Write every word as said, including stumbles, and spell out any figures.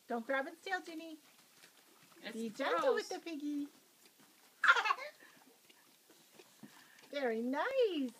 Don't grab its tail, Ginny. It's Be gross. gentle with the piggy. Very nice.